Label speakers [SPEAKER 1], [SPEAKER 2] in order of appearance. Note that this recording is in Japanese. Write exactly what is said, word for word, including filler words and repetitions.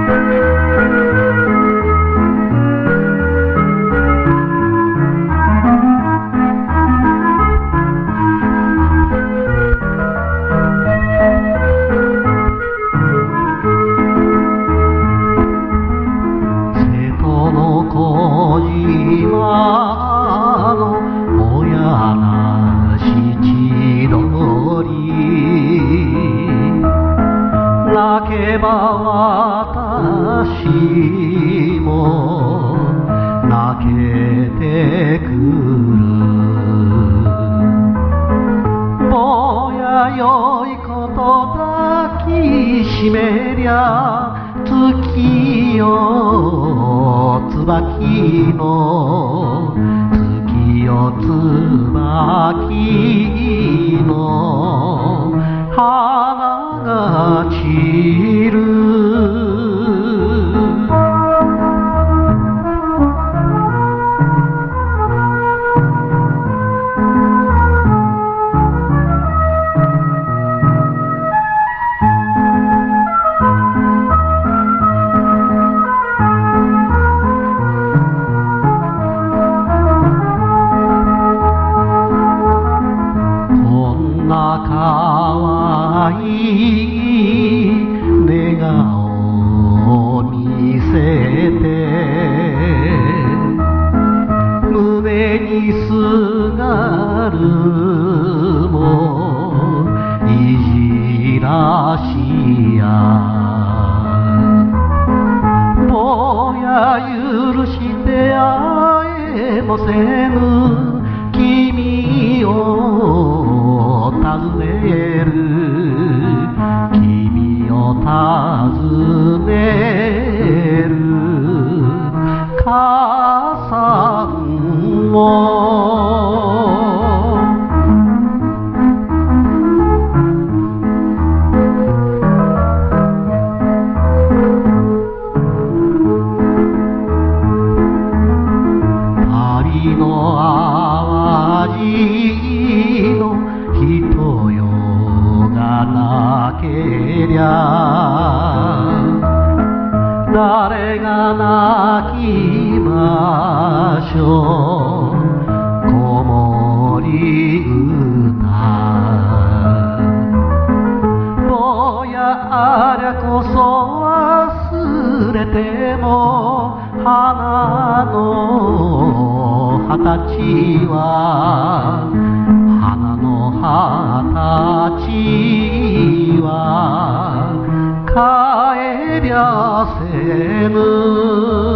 [SPEAKER 1] 泣けば私も泣けてくる。ぼやよいこと抱きしめりゃ月よ椿の月よ椿の花が散る。かわいい寝顔を見せて胸にすがるもいじらしやぼや許して会えもせぬ君を尋ねる君を尋ねる母さんをパリの淡路の人よがなけりゃ誰が泣きましょう子守歌ぼやありゃこそ忘れても花の二十歳は花の二十歳は帰りゃせぬ